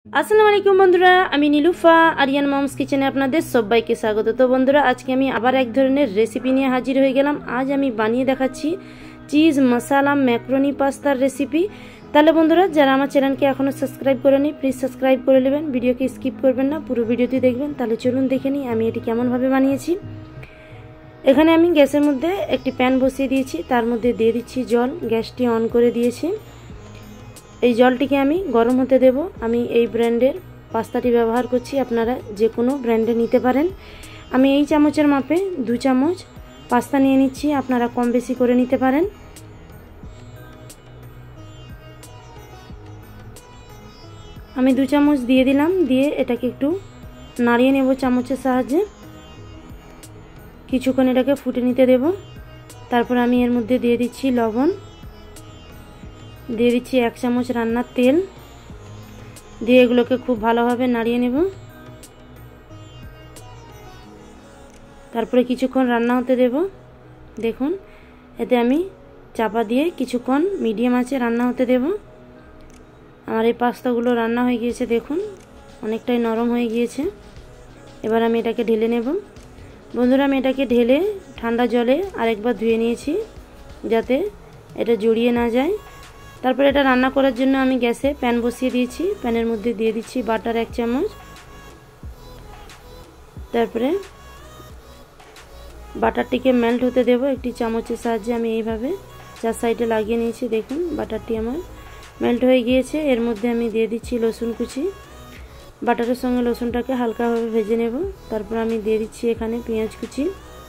আসসালামু আলাইকুম বন্ধুরা, আমি নীলুফা আরিয়ান মমস কিচেনে আপনাদের সবাইকে স্বাগত। তো বন্ধুরা, আজকে আমি আবার এক ধরনের রেসিপি নিয়ে হাজির হয়ে গেলাম। আজ আমি বানিয়ে দেখাচ্ছি চিজ মশালা ম্যাক্রোনি পাস্তার রেসিপি। তাহলে বন্ধুরা, যারা আমার চ্যানেলকে এখনও সাবস্ক্রাইব করেনি প্লিজ সাবস্ক্রাইব করে নেবেন, ভিডিওকে স্কিপ করবেন না, পুরো ভিডিওটি দেখবেন। তাহলে চলুন দেখে নিই আমি এটি কেমনভাবে বানিয়েছি। এখানে আমি গ্যাসের মধ্যে একটি প্যান বসিয়ে দিয়েছি, তার মধ্যে দিয়ে দিচ্ছি জল। গ্যাসটি অন করে দিয়েছি। এই জলটিকে আমি গরম হতে দেব। আমি এই ব্র্যান্ডের পাস্তাটি ব্যবহার করছি, আপনারা যে কোনো ব্র্যান্ডে নিতে পারেন। আমি এই চামচের মাপে 2 চামচ পাস্তা নিয়ে নিচ্ছি, আপনারা কম বেশি করে নিতে পারেন। আমি 2 চামচ দিয়ে দিলাম, দিয়ে এটাকে একটু নাড়িয়ে নেব চামচের সাহায্যে। কিছুক্ষণ এটাকে ফুটে নিতে দেব। তারপর আমি এর মধ্যে দিয়ে দিচ্ছি লবণ, দিয়ে দিচ্ছি 1 চামচ রান্নার তেল, দিয়ে এগুলোকে খুব ভালোভাবে নাড়িয়ে নেব। তারপরে কিছুক্ষণ রান্না হতে দেব। দেখুন, এতে আমি চাপা দিয়ে কিছুক্ষণ মিডিয়াম আঁচে রান্না হতে দেব। আমার এই পাস্তাগুলো রান্না হয়ে গিয়েছে, দেখুন অনেকটাই নরম হয়ে গিয়েছে। এবার আমি এটাকে ঢেলে নেব। বন্ধুরা, আমি এটাকে ঢেলে ঠান্ডা জলে আরেকবার ধুয়ে নিয়েছি, যাতে এটা জড়িয়ে না যায়। তারপরে এটা রান্না করার জন্য আমি গ্যাসে প্যান বসিয়ে দিয়েছি। প্যানের মধ্যে দিয়ে দিচ্ছি বাটার 1 চামচ। তারপরে বাটারটিকে মেল্ট হতে দেব একটি চামচের সাহায্যে। আমি এইভাবে 4 সাইডে লাগিয়ে নিয়েছি। দেখুন বাটারটি আমার মেল্ট হয়ে গিয়েছে। এর মধ্যে আমি দিয়ে দিচ্ছি রসুন কুচি। বাটারের সঙ্গে রসুনটাকে হালকাভাবে ভেজে নেব। তারপর আমি দিয়ে দিচ্ছি এখানে পেঁয়াজ কুচি।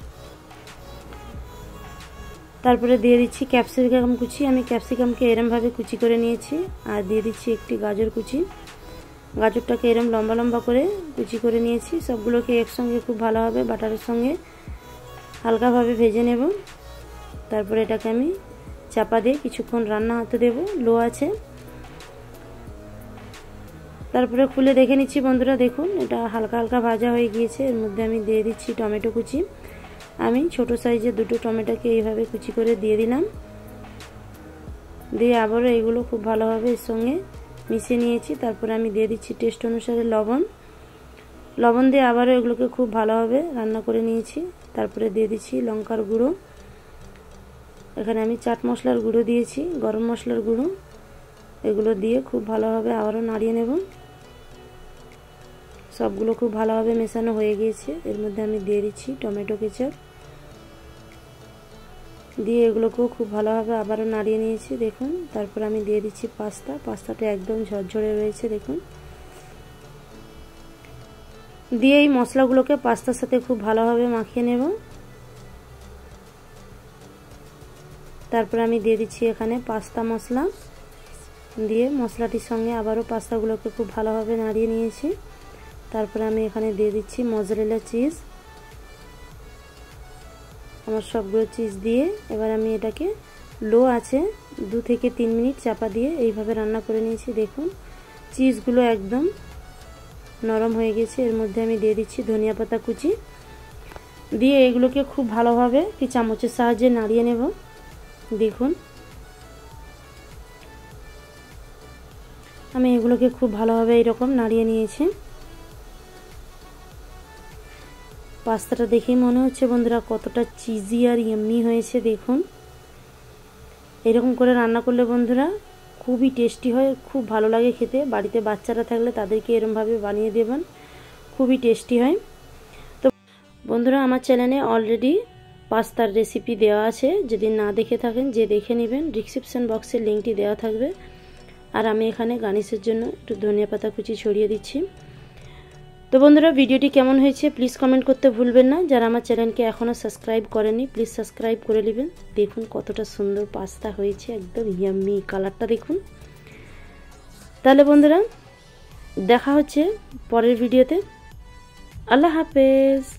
তারপরে দিয়ে দিচ্ছি ক্যাপসিকাম কুচি। আমি ক্যাপসিকামকে এরমভাবে কুচি করে নিয়েছি। আর দিয়ে দিচ্ছি একটি গাজর কুচি। গাজরটাকে এরম লম্বা লম্বা করে কুচি করে নিয়েছি। সবগুলোকে একসঙ্গে খুব ভালোভাবে বাটারের সঙ্গে হালকাভাবে ভেজে নেব। তারপরে এটাকে আমি চাপা দিয়ে কিছুক্ষণ রান্না হতে দেব লো আছে। তারপরে খুলে দেখে নিচ্ছি বন্ধুরা, দেখুন এটা হালকা হালকা ভাজা হয়ে গিয়েছে। এর মধ্যে আমি দিয়ে দিচ্ছি টমেটো কুচি। আমি ছোট সাইজের 2টো টমেটোকে এইভাবে কুচি করে দিয়ে দিলাম। দিয়ে আবারও এগুলো খুব ভালোভাবে এর সঙ্গে মিশিয়ে নিয়েছি। তারপরে আমি দিয়ে দিচ্ছি টেস্ট অনুসারে লবণ দিয়ে আবারও এগুলোকে খুব ভালোভাবে রান্না করে নিয়েছি। তারপরে দিয়ে দিচ্ছি লঙ্কার গুঁড়ো। এখানে আমি চাট মশলার গুঁড়ো দিয়েছি, গরম মশলার গুঁড়ো। এগুলো দিয়ে খুব ভালোভাবে আবারও নাড়িয়ে নেব। সবগুলো খুব ভালোভাবে মেশানো হয়ে গিয়েছে। এর মধ্যে আমি দিয়ে দিচ্ছি টমেটো কেচাপ, দিয়ে এগুলোকেও খুব ভালোভাবে আবারও নাড়িয়ে নিয়েছি। দেখুন, তারপর আমি দিয়ে দিচ্ছি পাস্তাটা একদম ঝরঝরে রয়েছে। দেখুন, দিয়ে এই মশলাগুলোকে পাস্তার সাথে খুব ভালোভাবে মাখিয়ে নেব। তারপর আমি দিয়ে দিচ্ছি এখানে পাস্তা মশলা, দিয়ে মশলাটির সঙ্গে আবারও পাস্তাগুলোকে খুব ভালোভাবে নাড়িয়ে নিয়েছি। তারপরে আমি এখানে দিয়ে দিচ্ছি মজরেলা চিজ। আমার সবগুলো চিজ দিয়ে এবার আমি এটাকে লো আছে 2 থেকে 3 মিনিট চাপা দিয়ে এইভাবে রান্না করে নিয়েছি। দেখুন চিজগুলো একদম নরম হয়ে গেছে। এর মধ্যে আমি দিয়ে দিচ্ছি ধনিয়া পাতা কুচি, দিয়ে এগুলোকে খুব ভালোভাবে একটি চামচের সাহায্যে নাড়িয়ে নেব। দেখুন, আমি এগুলোকে খুব ভালোভাবে এরকম নাড়িয়ে নিয়েছি। পাস্তাটা দেখেই মনে হচ্ছে বন্ধুরা কতটা চিজি আর ইয়াম্মি হয়েছে। দেখুন, এরকম করে রান্না করলে বন্ধুরা খুবই টেস্টি হয়, খুব ভালো লাগে খেতে। বাড়িতে বাচ্চারা থাকলে তাদেরকে এরকমভাবে বানিয়ে দেবেন, খুবই টেস্টি হয়। তো বন্ধুরা, আমার চ্যানেলে অলরেডি পাস্তার রেসিপি দেওয়া আছে, যদি না দেখে থাকেন যে দেখে নেবেন। ডিসক্রিপশন বক্সে লিঙ্কটি দেওয়া থাকবে। আর আমি এখানে গার্নিশের জন্য একটু ধনিয়া পাতা কুচি ছড়িয়ে দিচ্ছি। তো বন্ধুরা, ভিডিওটি কেমন হয়েছে প্লিজ কমেন্ট করতে ভুলবেন না। যারা আমার চ্যানেলকে এখনও সাবস্ক্রাইব করেনি প্লিজ সাবস্ক্রাইব করে নেবেন। দেখুন কতটা সুন্দর পাস্তা হয়েছে, একদম ইয়াম্মি কালারটা দেখুন। তাহলে বন্ধুরা, দেখা হচ্ছে পরের ভিডিওতে। আল্লাহ হাফেজ।